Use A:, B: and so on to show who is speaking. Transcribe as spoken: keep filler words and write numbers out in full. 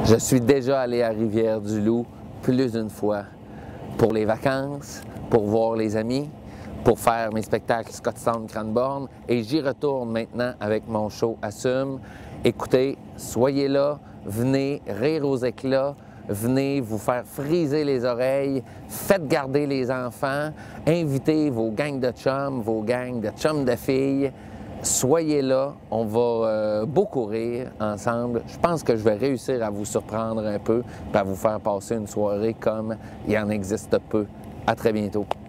A: Je suis déjà allé à Rivière-du-Loup plus d'une fois pour les vacances, pour voir les amis, pour faire mes spectacles Scott Sound Cranbourne et j'y retourne maintenant avec mon show Assume. Écoutez, soyez là, venez rire aux éclats, venez vous faire friser les oreilles, faites garder les enfants, invitez vos gangs de chums, vos gangs de chums de filles. Soyez là, on va euh, beaucoup rire ensemble. Je pense que je vais réussir à vous surprendre un peu et à vous faire passer une soirée comme il en existe peu. À très bientôt.